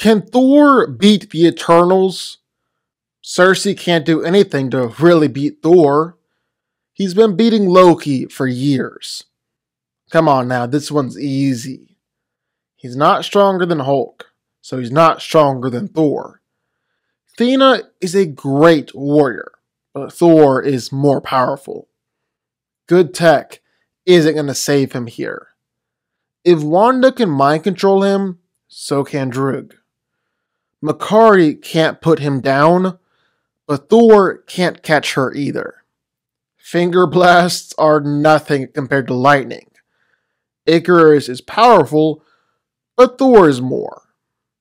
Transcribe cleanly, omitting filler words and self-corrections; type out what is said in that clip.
Can Thor beat the Eternals? Cersei can't do anything to really beat Thor. He's been beating Loki for years. Come on now, this one's easy. He's not stronger than Hulk, so he's not stronger than Thor. Athena is a great warrior, but Thor is more powerful. Good tech isn't going to save him here. If Wanda can mind control him, so can Drug. Makari can't put him down, but Thor can't catch her either. Finger blasts are nothing compared to lightning. Icarus is powerful, but Thor is more.